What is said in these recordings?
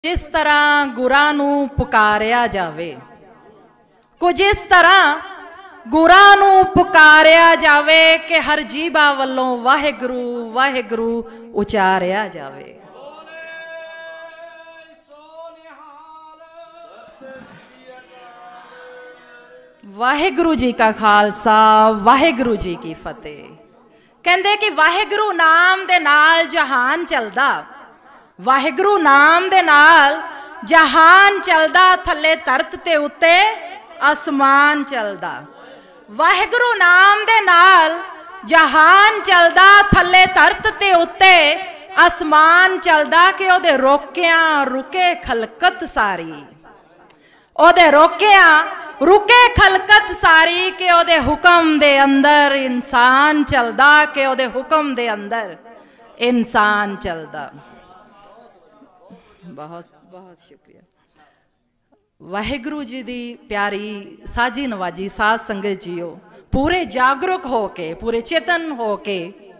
जिस तरह गुरां नूं पुकारिया जावे, कुछ इस तरह गुरां नूं पुकारिया जावे कि हर जीबा वल्लों वाहिगुरू वाहिगुरू उचारिया जावे। वाहिगुरू जी का खालसा, वाहिगुरू जी की फतेह। कहंदे कि वाहिगुरू नाम दे नाल जहान चलदा, वाहिगुरू नाम दे नाल जहान चलदा, थले धरत ते उत्ते आसमान चलदा। वाहिगुरू नाम दे नाल जहान चलदा, थले धरत ते उत्ते आसमान चलदा। कि ओदे रोकियां रुके खलकत सारी, ओदे रोकियां रुके खलकत सारी। कि ओदे हुक्म दे अंदर इंसान चलदा, कि ओदे हुक्म दे अंदर इंसान चलदा। बहुत बहुत शुक्रिया। वाहिगुरू जी दी प्यारी साजी नवाजी साध संगत जीओ, पूरे जागरूक हो के, पूरे चेतन हो के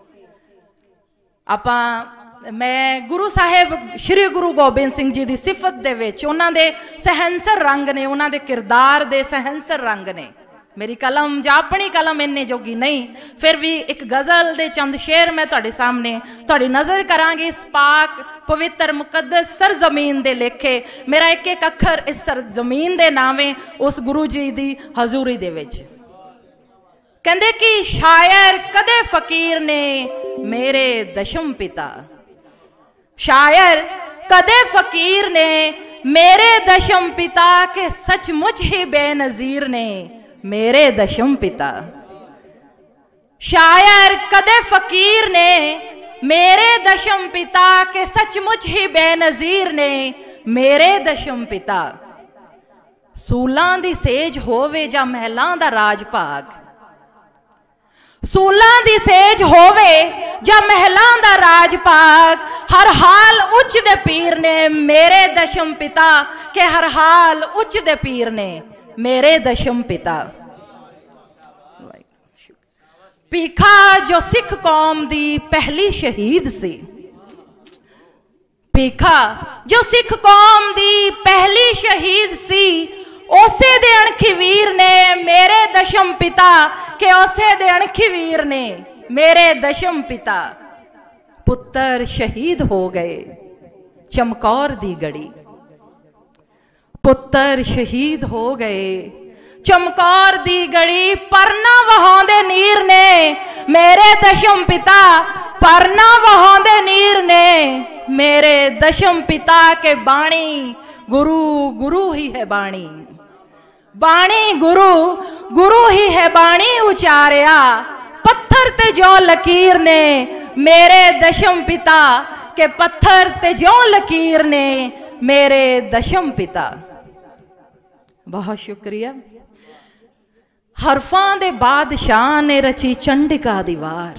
आपां मैं गुरु साहिब श्री गुरु गोबिंद सिंह जी दी सिफत दे विच उन्हां दे सहनसर रंग ने, उन्हां दे किरदार दे सहनसर रंग ने। मेरी कलम जां अपनी कलम इन्ने जोगी नहीं, फिर भी एक गज़ल दे चंद शेर मैं तुहाडे सामने तुहाडी नज़र करांगी। इस पाक पवित्र मुकद्दस सरजमीन दे लेखे मेरा एक एक अखर इस सरजमीन दे नावे उस गुरु जी दी हजूरी दे विच। कहंदे कि शायर कदे फकीर ने मेरे दशम पिता, शायर कदे फकीर ने मेरे दशम पिता। के सचमुच ही बेनज़ीर ने मेरे दशम पिता। शायर कदे फकीर ने मेरे दशम पिता, के सचमुच ही बेनज़ीर ने मेरे दशम पिता। सूलां दी सेज होवे जां महलां दा राज भाग, सूलां दी सेज होवे जां महलां दा राज भाग। हर हाल उच्च दे पीर ने मेरे दशम पिता, के हर हाल उच्च दे पीर ने मेरे दशम पिता। भीखा जो सिख कौम दी पहली शहीद सी, भीखा जो सिख कौम दी पहली शहीद सी। उसे दे अणखी वीर ने मेरे दशम पिता, के उसे दे अणखी वीर ने मेरे दशम पिता। पुत्र शहीद हो गए चमकौर दी गड़ी, पुत्र शहीद हो गए चमकौर दी गड़ी। परना वहांदे नीर ने मेरे दशम पिता, परना वहांदे नीर ने मेरे दशम पिता। के बाणी गुरु गुरु ही है बाणी, बाणी गुरु गुरु ही है बाणी उचारिया। पत्थर ते जो लकीर ने मेरे दशम पिता, के पत्थर ते जो लकीर ने मेरे दशम पिता। बहुत शुक्रिया। हरफां दे बादशाह ने रची चंडिका दीवार,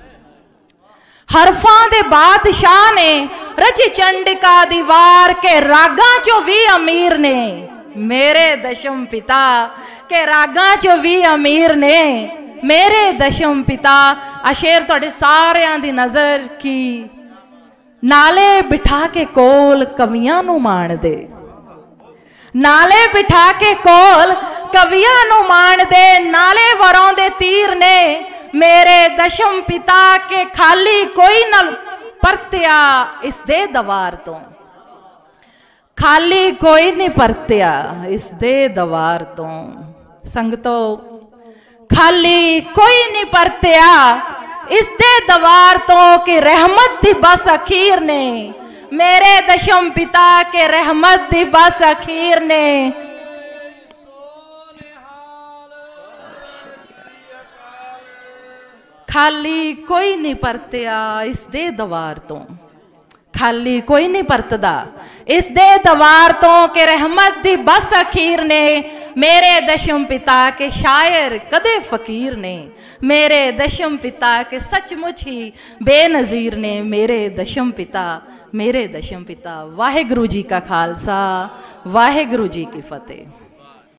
हरफां दे बादशाह ने रची चंडिका दीवार। के रागां चो भी अमीर ने मेरे दशम पिता, के रागां चो भी अमीर ने मेरे दशम पिता। अशेर तुहाडे सारियां दी नजर की नाले बिठा के कोल कवियां नूं माण दे, नाले बिठा के कोल कवियां नूं माण दे। नाले वरों दे तीर ने मेरे दशम पिता, के खाली कोई न परत्या इस दे दवार तो, खाली कोई नहीं परत्या इस दे दवार तो। संगतो खाली कोई नहीं परत्या इस दे दवार तो। कि रहमत दी बस अखीर ने मेरे दशम पिता, के रहमत दी बस अखीर ने। खाली कोई नहीं परत्या इस दे दवार तो, खाली कोई नहीं परतदा इस दे दवार तो। के रहमत दी बस अखीर ने मेरे दशम पिता। के शायर कदे फकीर ने मेरे दशम पिता, के सचमुच ही बेनज़ीर ने मेरे दशम पिता, मेरे दशम पिता। वाहिगुरू जी का खालसा, वाहिगुरू जी की फतेह।